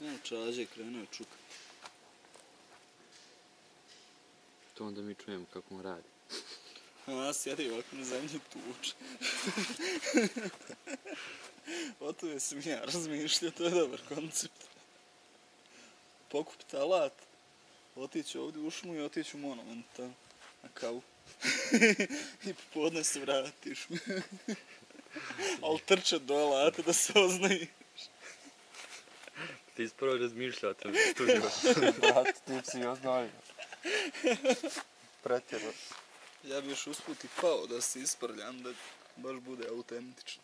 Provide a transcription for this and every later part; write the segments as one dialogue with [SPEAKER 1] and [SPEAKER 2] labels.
[SPEAKER 1] Evo čađe, krenuo je čuka.
[SPEAKER 2] To onda mi čujemo kako on radi.
[SPEAKER 1] A, sjedi ovako na zemlji tuče. O tome sam ja razmišljao, to je dobar koncept. Pokupiti alat, otići ovdje u šumu i otići u monument tamo, na kavu. I popodne se vratiš. Ali trčat do alata da se oznaji.
[SPEAKER 2] Ti si prvo razmišljao o tome studiju.
[SPEAKER 3] Brat, ti si oznaju. Pretjero.
[SPEAKER 1] Ja bi još usput i pao da se isprljam, da baš bude autentično.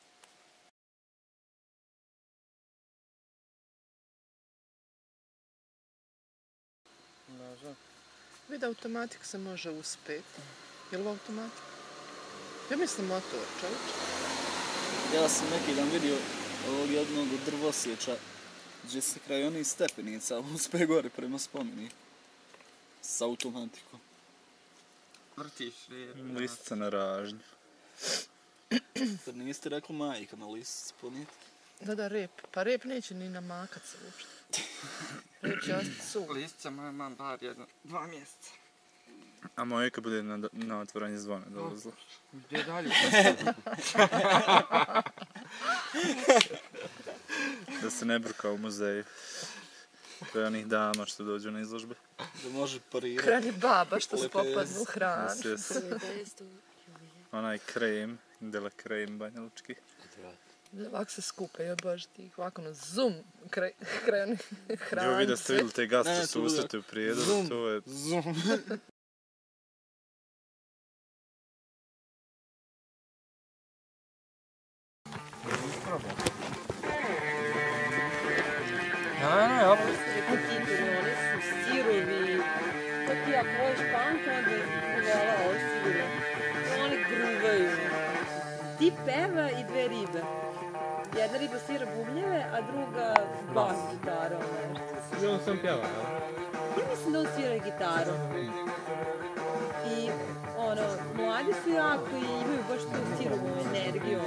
[SPEAKER 4] Vid automatik se može uspjeti. Je li automatik? Ja mislim motor, čovječ.
[SPEAKER 1] Ja sam neki dan vidio ovog jednog drvosječa gdje se kraj onih stepenica uspe gore prema spomeni. S automatikom.
[SPEAKER 3] Vrtiš rijep.
[SPEAKER 1] Listica na ražnju. Zar niste rekli majka na listici ponijeti?
[SPEAKER 4] Da, rep. Pa rep neće ni namakat se uopšte. Rep će ostati suh.
[SPEAKER 3] Listica moja mam bar 2 mjeseca.
[SPEAKER 5] A moje kad bude na otvoranje zvona dolazilo.
[SPEAKER 3] Gdje dalje?
[SPEAKER 5] Da se ne brka u muzeju. To je onih dama što dođu na izložbe.
[SPEAKER 1] Da može parirati.
[SPEAKER 4] Kreni baba što se popadnu u hranu.
[SPEAKER 5] Onaj krem, dela krem Banja Lučki.
[SPEAKER 4] Ovako se skupe, joj bože ti, ovako na zoom kreni hranice.
[SPEAKER 5] Jo, vidio ste vidjeli te gasto susrete u prijedu, to je...
[SPEAKER 1] Zoom.
[SPEAKER 3] Ne, opet.
[SPEAKER 6] Oni su sirovi. To ti ako voliš punk, onda hvala ovo sigurno. Oni gruvaju. Ti peva i 2 ribe. Jedna riba svira bubnjeve, a druga bas gitara.
[SPEAKER 3] I on sam pjeva, jel?
[SPEAKER 6] Ja mislim da on svira gitaru. I mladi su jako i imaju baš tu sirovu energiju.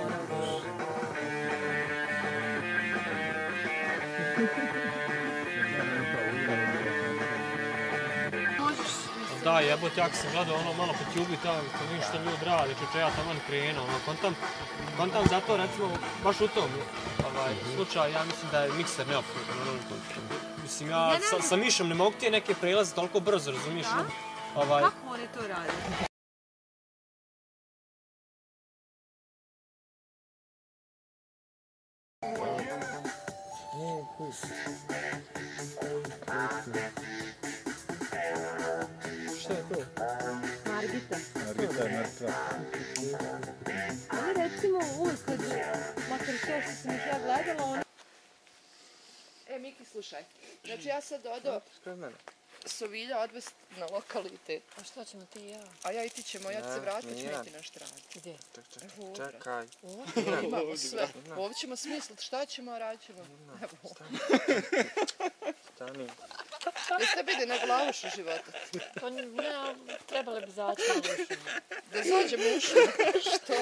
[SPEAKER 7] Da, jebote, jak sam gledao malo po tubi tamo, kad vidim što ljudi rade, čuče ja tamo krenuo, kontam zato recimo, baš u tom slučaju, ja mislim da je mikser neophodan. Mislim, ja sa mišom ne mogu ti neke prelaze toliko brzo, razumiješ?
[SPEAKER 6] Kako oni to rade?
[SPEAKER 3] Šta je to?
[SPEAKER 6] Margita.
[SPEAKER 5] Margita je mrtva.
[SPEAKER 6] Ali recimo kad, makar to što sam ih ja gledala, oni...
[SPEAKER 4] Miki, slušaj. Znači ja sad odo Sovilja odvesti na lokalitet.
[SPEAKER 6] A što ćemo ti i ja?
[SPEAKER 4] A ja i ti ćemo, ja ću se vratiti, ću neki naš rad.
[SPEAKER 6] Gdje?
[SPEAKER 3] Čekaj.
[SPEAKER 4] Imamo sve. Ovdje ćemo smisliti šta ćemo, a radit ćemo.
[SPEAKER 3] Stani.
[SPEAKER 4] Jeste bili na glavušu života?
[SPEAKER 6] Pa ne, trebali bi zaći na ušinu.
[SPEAKER 4] Da zađemo u ušinu? Što?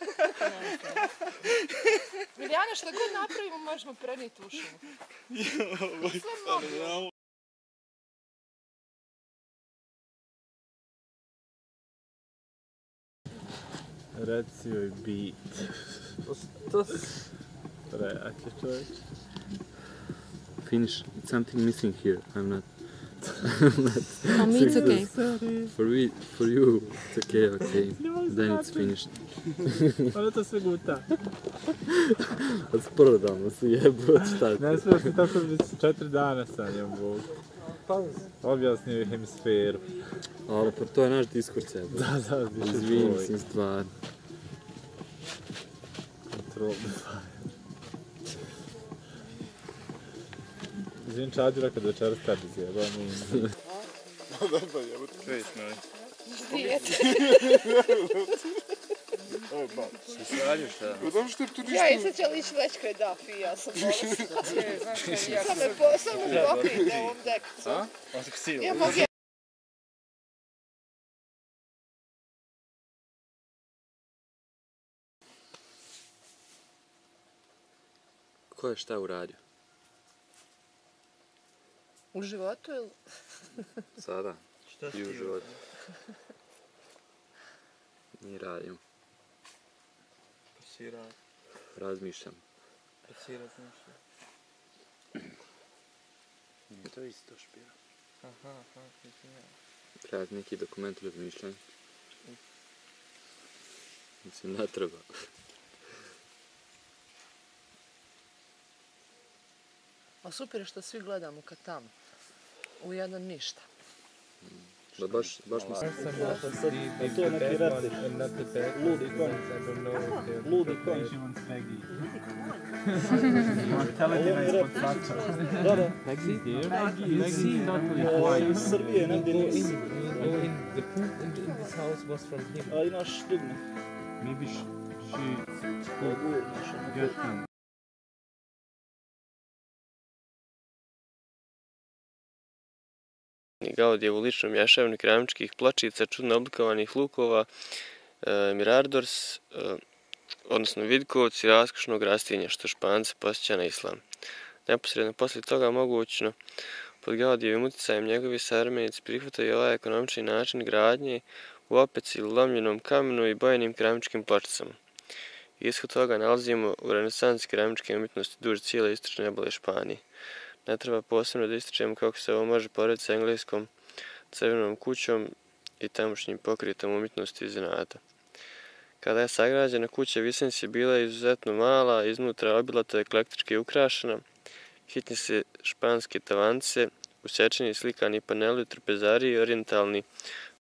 [SPEAKER 4] Milijana, što god napravimo, možemo prenijeti u ušinu. Sve mogu.
[SPEAKER 5] Reci joj beat. Prejak je čovječ.
[SPEAKER 2] Finish. It's something missing here. I'm not...
[SPEAKER 6] For me it's okay.
[SPEAKER 2] For you, it's okay. Then it's finished.
[SPEAKER 5] Ona to sve guta.
[SPEAKER 2] Sprodamo se jebot, šta ti?
[SPEAKER 5] Ne smiješ mi tako već 4 dana sa njom, Bog. Objasnio je hemisferu.
[SPEAKER 2] Ali pa to je naš diskurs jebot.
[SPEAKER 5] Da,
[SPEAKER 2] izvini si stvar.
[SPEAKER 5] Control the fire. Izvin Čađura kad večeras tebi zjebao mi. Dobro, jebot, kreć moj.
[SPEAKER 4] Svijet.
[SPEAKER 5] Ovo ba.
[SPEAKER 2] Si sranju šta?
[SPEAKER 4] Ja i sad će li ići već kraj dafi, ja sam bolesna. Samo pokrijte ovom dekicu.
[SPEAKER 5] A? On se ksilo.
[SPEAKER 4] Ja mogu
[SPEAKER 2] Ko je šta uradio?
[SPEAKER 4] U životu ili?
[SPEAKER 2] Sada.
[SPEAKER 3] Šta
[SPEAKER 2] I u životu. Mi radimo.
[SPEAKER 3] Pasirat.
[SPEAKER 2] Razmišljam.
[SPEAKER 3] Pasirat nešto.
[SPEAKER 2] To je isto špira.
[SPEAKER 3] Aha, izvinjam.
[SPEAKER 2] Treba neki dokument razmišljanja. Mislim, ne treba.
[SPEAKER 4] A super je što svi gledamo kad tamo. U jedan ništa.
[SPEAKER 2] Da baš mislim.
[SPEAKER 5] A to je neki ratiš. Ludi konj. Ludi konj. Mortality ispod sača. Da, da. Iz Srbije, negdje nisi. A imaš dugme.
[SPEAKER 8] Maybe she could get him.
[SPEAKER 9] Gaudijevu ličnu mješavinu keramičkih pločica, čudno oblikovanih lukova, miradors, odnosno vidkovci raskošnog rastinja, što Špance podsjeća na islam. Neposredno poslije toga mogućno pod Gaudijevim utjecajem njegovi savremenici prihvataju ovaj ekonomični način gradnje u opeci lomljenom kamenu i bojenim keramičkim pločicama. Ishod toga nalazimo u renesansi keramičke umjetnosti duž cijele istočne obale Španije. Ne treba posebno da ističemo kako se ovo može porediti s engleskom crvenom kućom i tamošnjim pokritom umjetnosti iz inata. Kada je sagrađena kuća Visensi bila izuzetno mala, iznutra obilato eklektički ukrašena, hitni se španske tavance, usečeni slikani paneli, trpezariji, orijentalni